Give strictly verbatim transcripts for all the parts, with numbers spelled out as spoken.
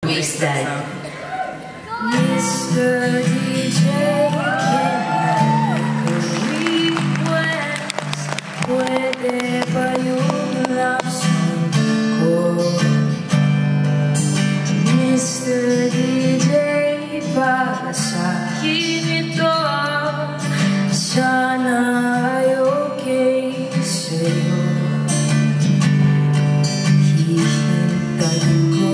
Waste that. Mister D J, can I request? Pwede ba yung love song ko? Mister D J, para sa'kin ito. Sana ay okay sa'yo. Hihintayin ko.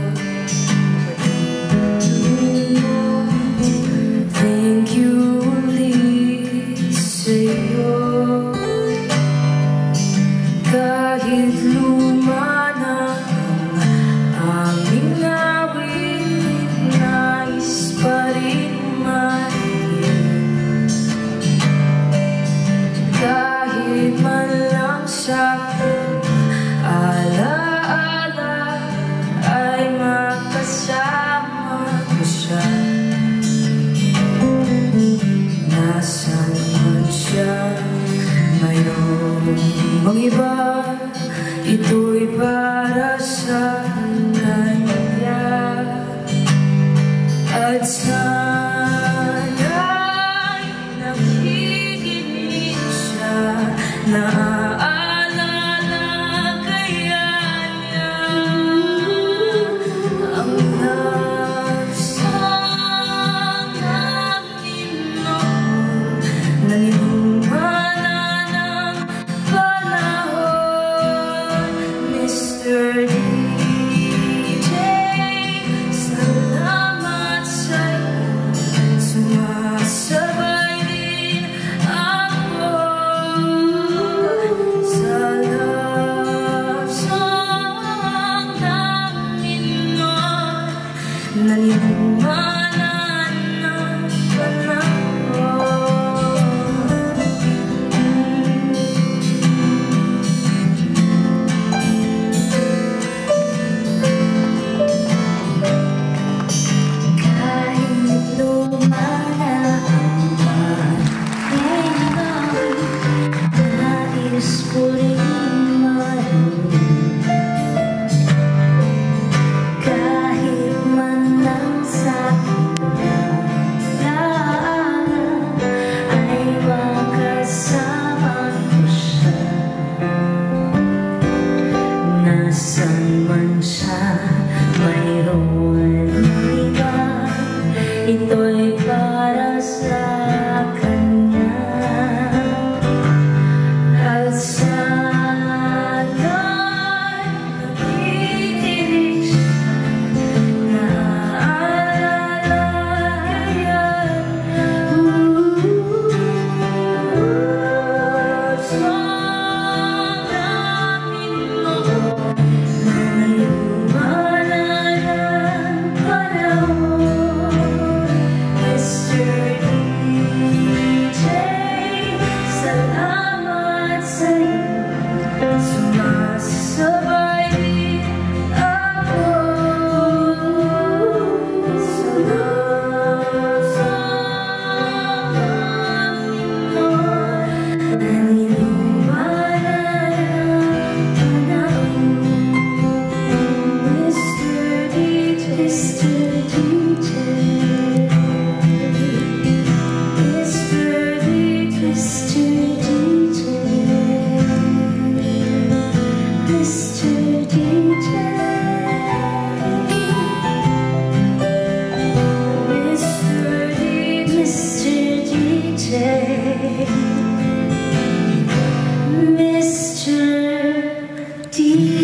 Thank you ulit sa'yo. Kahit luma na ang aming awit, nais pa rin mahalin. Kahit man lang sa'kin ala-ala ay makasama ko siya. Nasaan man siya ngayon, bang iba, ito'y para sa kanya. At sana'y nakikinig siya, naaalala kaya niya ang love song namin noon na nilumana ng panahon. Mister D J, salamat sa'yo, sumasabay din ako sa love song namin noon na nilumana ng panahon. Nasaan man siya, mayroon iba, ito'y para sa kanya. At sana'y nakikinig siya, naaalala yan. Song namin noon na nilumana ng panahon. Mister D J, salamat sa'yo, sumasabay din ako sa love song namin noon na nilumana ng panahon. Mister D J, Mister D J, Mister D J, Mister D J, Mister D J, Mister D J, Mister D J.